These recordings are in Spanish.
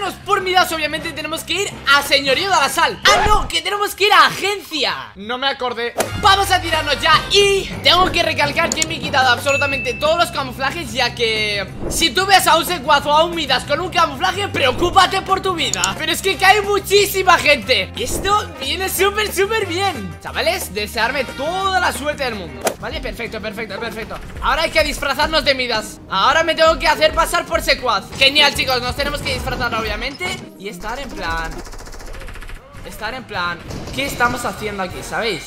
pasarnos por Midas, obviamente tenemos que ir a Señorío de la Sal. Ah, no, que tenemos que ir a Agencia. No me acordé. Vamos a tirarnos ya. Y tengo que recalcar que me he quitado absolutamente todos los camuflajes, ya que si tú ves a un secuaz o a un Midas con un camuflaje, preocúpate por tu vida. Pero es que cae muchísima gente. Esto viene súper bien. Chavales, desearme toda la suerte del mundo. Vale, perfecto. Ahora hay que disfrazarnos de Midas. Ahora me tengo que hacer pasar por secuaz. Genial, chicos, nos tenemos que disfrazar obviamente. Y estar en plan ¿qué estamos haciendo aquí? ¿Sabéis?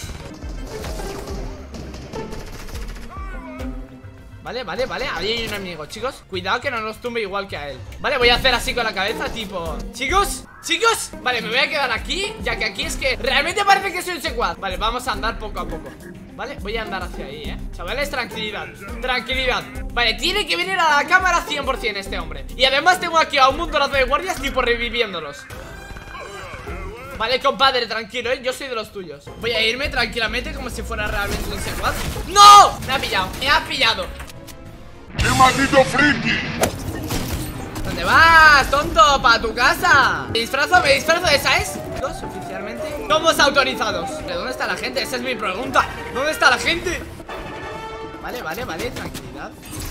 Vale, ahí hay un amigo, chicos. Cuidado que no nos tumbe igual que a él. Vale, voy a hacer así con la cabeza, tipo chicos, vale, me voy a quedar aquí, ya que aquí es que realmente parece que soy un secuaz. Vale, vamos a andar poco a poco. Vale, voy a andar hacia ahí, chavales, tranquilidad. Vale, tiene que venir a la cámara 100% este hombre. Y además tengo aquí a un montonazo de guardias, tipo reviviéndolos. Vale, compadre, tranquilo, yo soy de los tuyos. Voy a irme tranquilamente como si fuera realmente un secuaz. ¡No! Me ha pillado. ¡Qué maldito friki! ¿Dónde vas, tonto? ¡Para tu casa! Me disfrazo, ¿sabes? Dos oficialmente somos autorizados. ¿Pero dónde está la gente? Esa es mi pregunta. ¿Dónde está la gente? Vale, tranquilidad.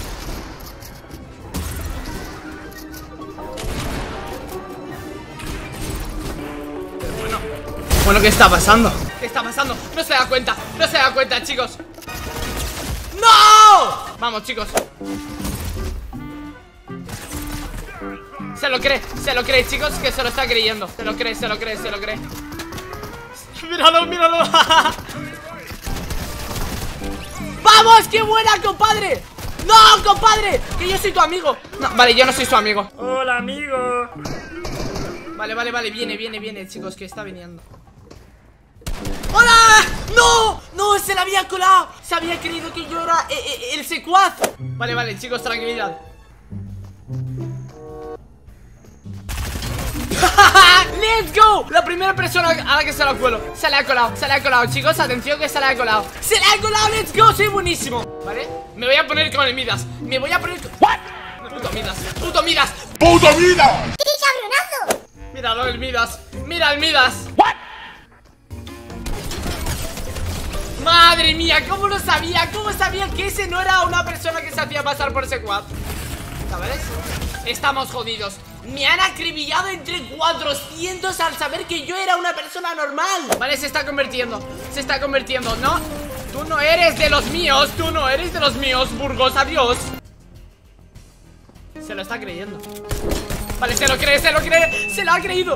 Pero bueno, ¿qué está pasando? No se da cuenta, chicos. ¡No! Vamos, chicos. Se lo cree, chicos, que se lo está creyendo. Se lo cree. Míralo. ¡Vamos! ¡Qué buena, compadre! ¡No, compadre! Que yo soy tu amigo. No, vale, yo no soy su amigo. Hola, amigo. Vale, viene, chicos, que está viniendo. ¡Hola! ¡No! Se la había colado. Se había creído que yo era el secuaz. Vale, chicos, tranquilidad. ¡Let's go! La primera persona a la que se la cuelo. Se le ha colado, chicos, atención que se le ha colado. ¡Let's go! Soy buenísimo. Vale, me voy a poner con el Midas. ¿What? Puto Midas. ¡Qué cabronazo! Míralo, el Midas. Mira el Midas. ¿What? Madre mía, ¿cómo lo sabía? ¿Cómo sabía que ese no era una persona que se hacía pasar por secuaz? ¿Sabes? Estamos jodidos. Me han acribillado entre 400 al saber que yo era una persona normal. Vale, se está convirtiendo. No, tú no eres de los míos. Burgos, adiós. Se lo está creyendo. Vale, se lo cree. Se lo ha creído.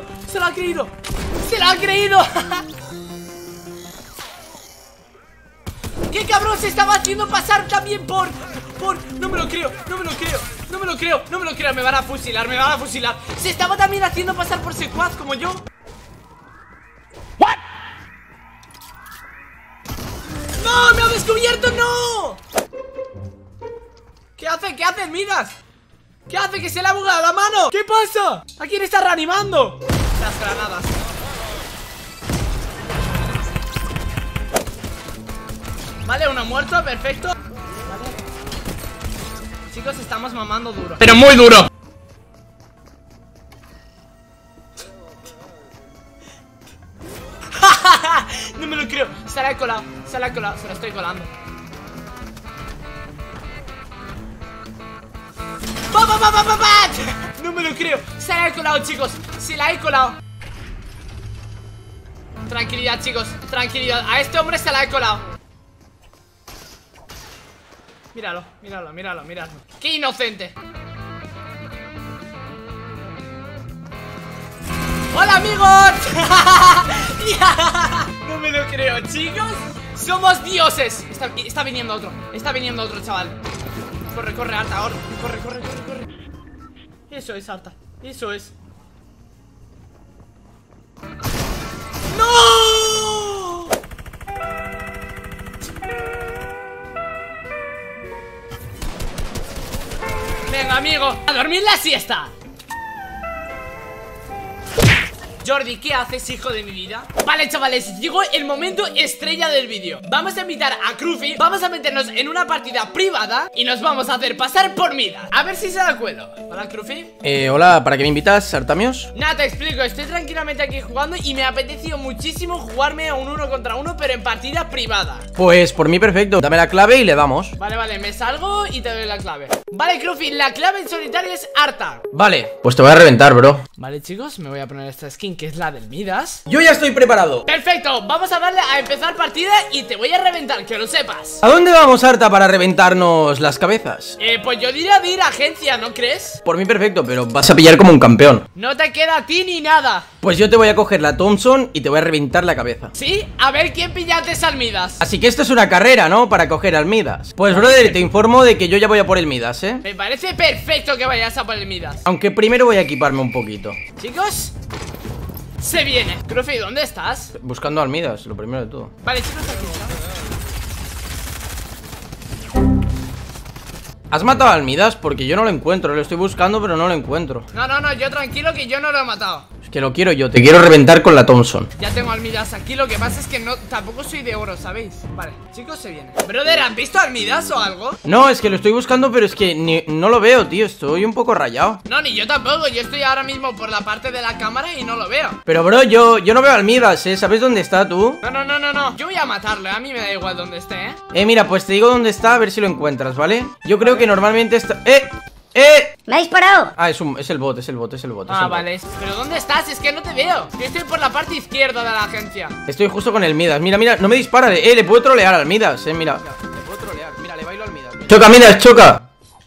¡Qué cabrón! Se estaba haciendo pasar también por... No me lo creo. Me van a fusilar. Se estaba también haciendo pasar por secuaz como yo. ¿What? ¡No! ¡Me ha descubierto! ¡No! ¿Qué hace, Midas? ¿Qué hace? ¡Que se le ha bugado la mano! ¿Qué pasa? ¿A quién está reanimando? Las granadas. Vale, uno muerto, perfecto. Vale. Chicos, estamos mamando duro. Pero muy duro. No me lo creo. Se la he colado. Se lo estoy colando. No me lo creo. Se la he colado, chicos. Tranquilidad, chicos. Tranquilidad. A este hombre se la he colado. Míralo. ¡Qué inocente! ¡Hola, amigos! No me lo creo, chicos. ¡Somos dioses! Está viniendo otro, chaval. Corre, Arta, ahora. Corre. Eso es, Arta. ¡No! Venga, amigo, a dormir la siesta. Jordi, ¿qué haces, hijo de mi vida? Vale, chavales, llegó el momento estrella del vídeo. Vamos a invitar a Crufi, vamos a meternos en una partida privada y nos vamos a hacer pasar por Midas. A ver si se da acuerdo. Hola, Crufi. Hola, ¿para qué me invitas, Artamios? Nada, te explico, estoy tranquilamente aquí jugando y me ha apetecido muchísimo jugarme a un 1 contra 1, pero en partida privada. Pues por mí perfecto, dame la clave y le damos. Vale, me salgo y te doy la clave. Vale, Crufi, la clave en solitario es Arta. Vale, pues te voy a reventar, bro. Vale, chicos, me voy a poner esta skin que es la del Midas. Yo ya estoy preparado. Perfecto, vamos a darle a empezar partida y te voy a reventar, que lo sepas. ¿A dónde vamos, Arta, para reventarnos las cabezas? Pues yo diría de ir a agencia, ¿no crees? Por mí perfecto, pero vas a pillar como un campeón. No te queda a ti ni nada. Pues yo te voy a coger la Thompson y te voy a reventar la cabeza. ¿Sí? A ver quién pilla antes al Midas. Así que esto es una carrera, ¿no? Para coger al Midas. Pues, brother, te informo de que yo ya voy a por el Midas, ¿eh? Me parece perfecto que vayas a por el Midas. Aunque primero voy a equiparme un poquito. Chicos, se viene. Crufi, ¿dónde estás? Buscando al Midas, lo primero de todo. Vale, chicos, aquí está. ¿Has matado al Midas? Porque yo no lo encuentro, lo estoy buscando pero no lo encuentro. No, yo tranquilo que yo no lo he matado. Es que lo quiero yo, te quiero reventar con la Thompson. Ya tengo al Midas aquí, lo que pasa es que tampoco soy de oro, ¿sabéis? Vale, chicos, se viene. Brother, ¿han visto al Midas o algo? No, es que lo estoy buscando pero es que no lo veo, tío, estoy un poco rayado. No, ni yo tampoco, yo estoy ahora mismo por la parte de la cámara y no lo veo. Pero bro, yo no veo al Midas, ¿sabes dónde está tú? No, yo voy a matarlo, a mí me da igual dónde esté, Mira, pues te digo dónde está, a ver si lo encuentras, ¿vale? Yo creo que normalmente está... ¡Me ha disparado! Ah, es el bot. Vale, pero ¿dónde estás? Es que no te veo. Yo estoy por la parte izquierda de la agencia. Estoy justo con el Midas, mira, no me dispara. Le puedo trolear al Midas, mira. Le puedo trolear, mira, le bailo al Midas. ¡Choca, Midas, choca!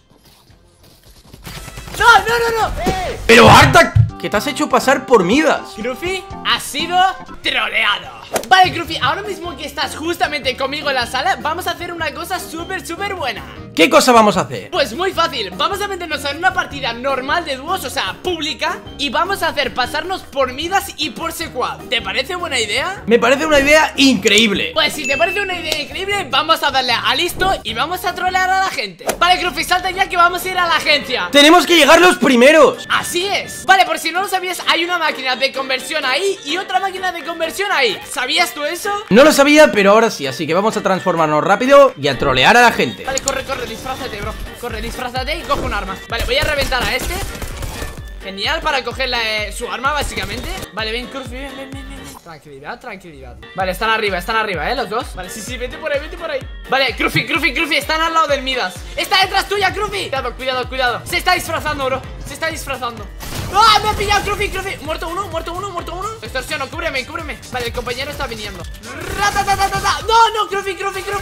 ¡No! ¡Pero Arta! ¿Qué te has hecho pasar por Midas? Crufi ha sido troleado. Vale, Crufi, ahora mismo que estás justamente conmigo en la sala, vamos a hacer una cosa súper buena. ¿Qué cosa vamos a hacer? Pues muy fácil, vamos a meternos en una partida normal de dúos, o sea, pública, y vamos a hacer pasarnos por Midas y por Sequad. ¿Te parece buena idea? Me parece una idea increíble. Pues si te parece una idea increíble, vamos a darle a listo y vamos a trolear a la gente. Vale, Crufi, salta ya que vamos a ir a la agencia. Tenemos que llegar los primeros. Así es. Vale, por si no lo sabías, hay una máquina de conversión ahí y otra máquina de conversión ahí. ¿Sabías tú eso? No lo sabía, pero ahora sí, así que vamos a transformarnos rápido y a trolear a la gente. Vale, corre, disfrázate, bro. Corre, disfrázate y coge un arma. Vale, voy a reventar a este. Genial, para coger su arma, básicamente. Vale, ven, Crufi, ven. Tranquilidad. Vale, están arriba, los dos. Vale, sí, vete por ahí. Vale, Crufi, están al lado del Midas. Está detrás tuya, Crufi. Cuidado. Se está disfrazando, bro. ¡Ah! Me ha pillado, Crufi. Muerto uno. Extorsiono, cúbreme. Vale, el compañero está viniendo. No, Crufi.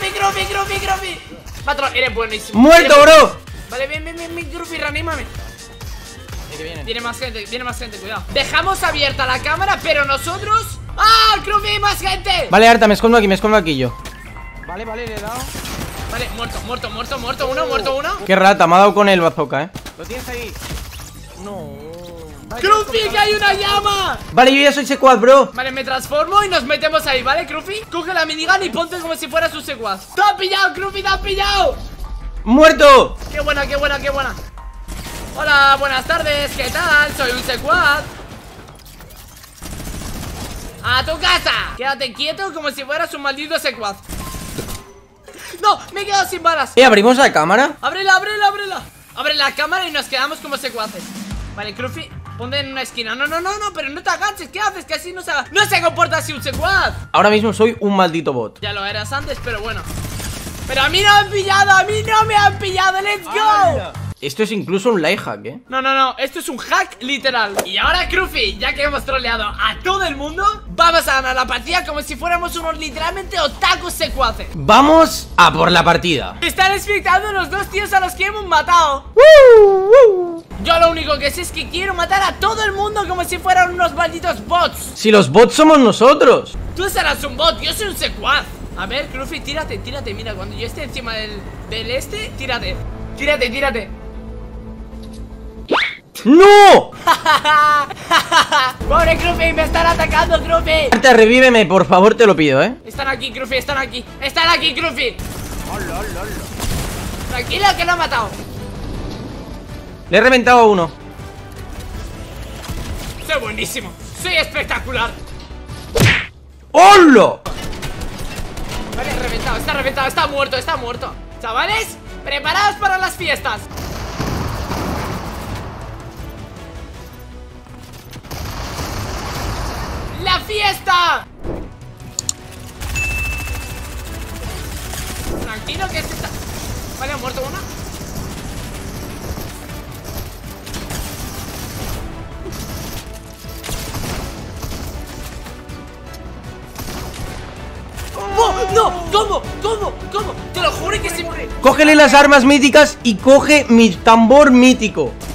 Patrón, eres buenísimo. ¡Muerto, bro! Vale, ven, Crufi, reanímame. Viene más gente, cuidado. Dejamos abierta la cámara, pero nosotros... ¡Ah, Crufi, más gente! Vale, Arta, me escondo aquí yo. Vale, le he dado. Vale, muerto uno. Qué rata, me ha dado con el bazooka, Lo tienes ahí. No. ¡Crufi, que hay una llama! Vale, yo ya soy Sequad, bro. Vale, me transformo y nos metemos ahí, ¿vale, Crufi? Coge la minigun y ponte como si fuera su Sequad. ¡Te ha pillado, Crufi, te ha pillado! ¡Muerto! ¡Qué buena! Hola, buenas tardes, ¿qué tal? Soy un Sequad. ¡A tu casa! Quédate quieto como si fueras un maldito Sequad. ¡No! Me he quedado sin balas. ¿Abrimos la cámara? ¡Ábrela! Abre la cámara y nos quedamos como secuaces. Vale, Crufi, ponte en una esquina. No, pero no te agaches. ¿Qué haces? Que así no se comporta así un Sequad. Ahora mismo soy un maldito bot. Ya lo eras antes, pero bueno. Pero a mí no me han pillado, ¡let's go! Esto es incluso un life hack, No, esto es un hack literal. Y ahora, Crufi, ya que hemos troleado a todo el mundo, vamos a ganar la partida como si fuéramos unos literalmente otakus secuaces. Vamos a por la partida. Están expectando los dos tíos a los que hemos matado. Yo lo único que sé es que quiero matar a todo el mundo como si fueran unos malditos bots. Si los bots somos nosotros. Tú serás un bot, yo soy un secuaz. A ver, Crufi, tírate. Mira, cuando yo esté encima del tírate. ¡No! Pobre Crufi, me están atacando, Crufi. Arta, revíveme, por favor, te lo pido, Están aquí, Crufi, están aquí, Crufi. Tranquilo, que lo ha matado. Le he reventado a uno. Soy buenísimo. Soy espectacular. ¡Hola! Vale, reventado, está muerto. Chavales, preparados para las fiestas. ¡La fiesta! Tranquilo que este está... Vale, ha muerto una. ¡Oh, no! ¿Cómo? Te lo juro que se muere. Cógele las armas míticas y coge mi tambor mítico.